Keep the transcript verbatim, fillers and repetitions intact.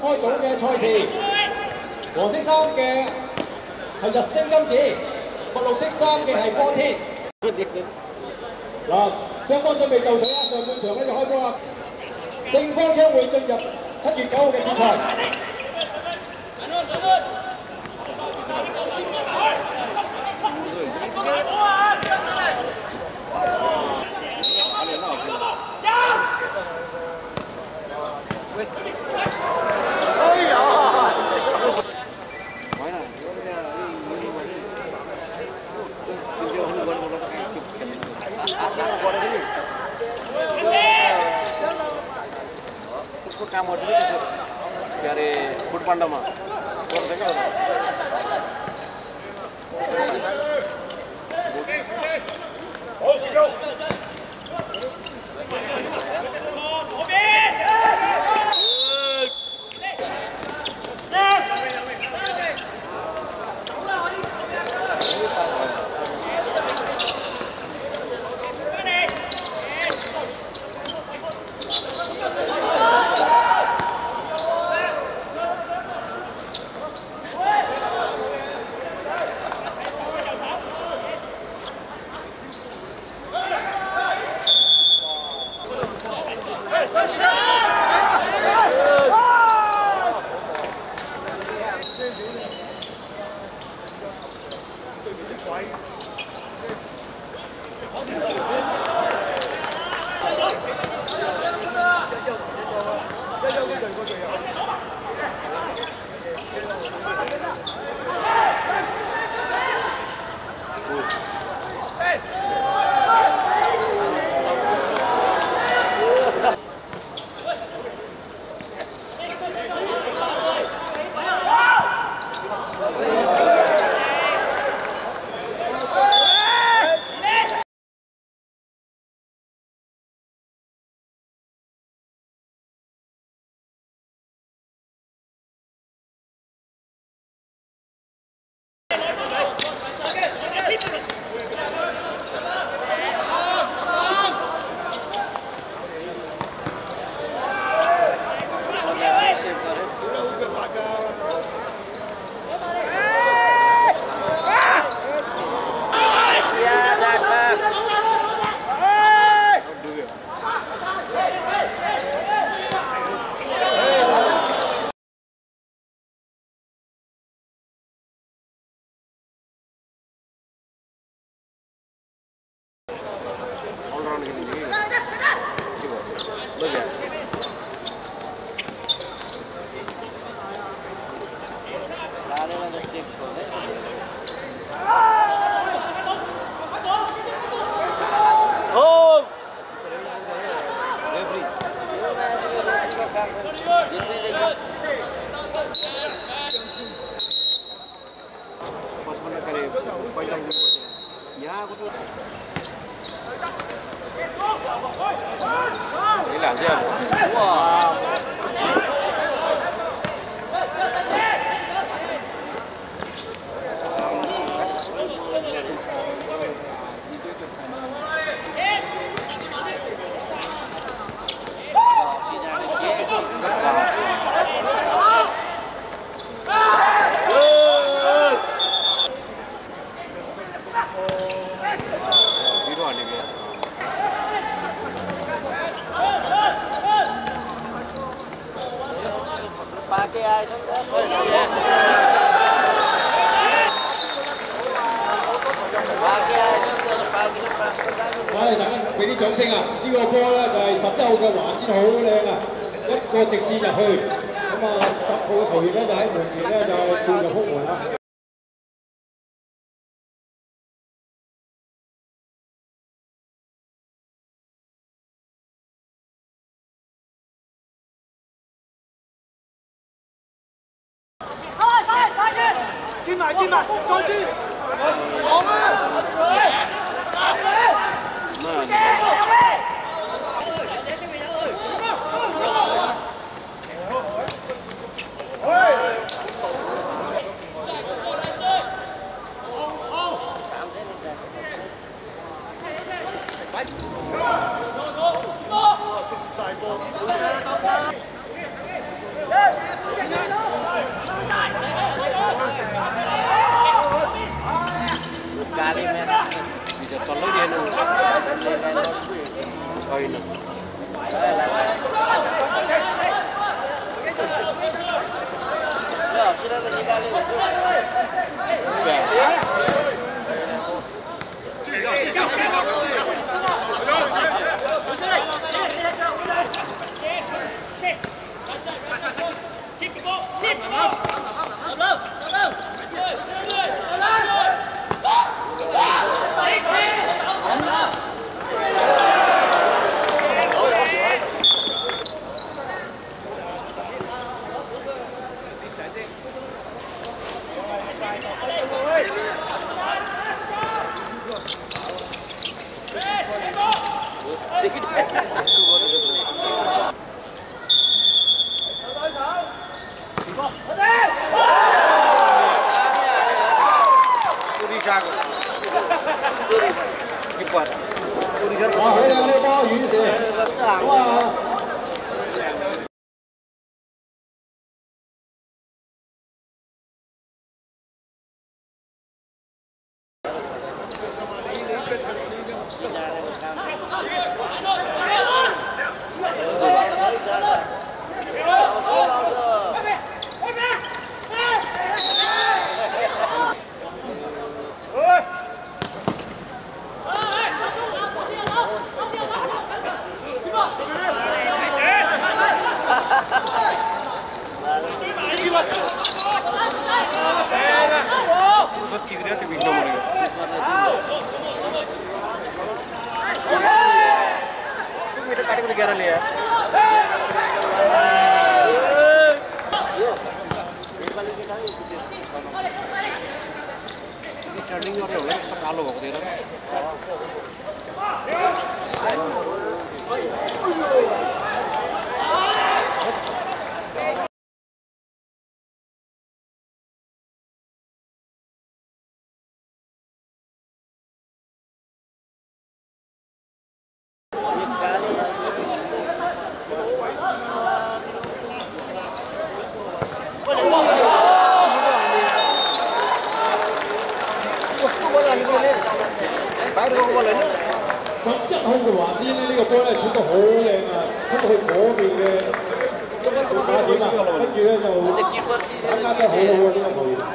開組嘅賽事，黃色衫嘅係日升金子，綠綠色衫嘅係科天。嗱，雙方準備就緒啦，上半場咧就開波啦。勝方將會進入七月九號嘅決賽。 उसको काम गर्छ नि त्यसो के अरे फुटबलमा गर्छ क्या唉，大家俾啲掌聲啊！呢、這個波咧就係十一號嘅華仙好靚啊，一個直線入去，咁啊十號嘅球員咧就喺門前咧就跳入空門啦。 轉埋轉埋，再轉，好啊！大波！ होइन 哇！好靚呢波遠射，咁啊！ Turning your legs to follow over there.十一號嘅華仙咧，呢個波咧出得好靚啊，出到去嗰邊嘅打點啊，跟住咧就把握得好好啊呢個球員。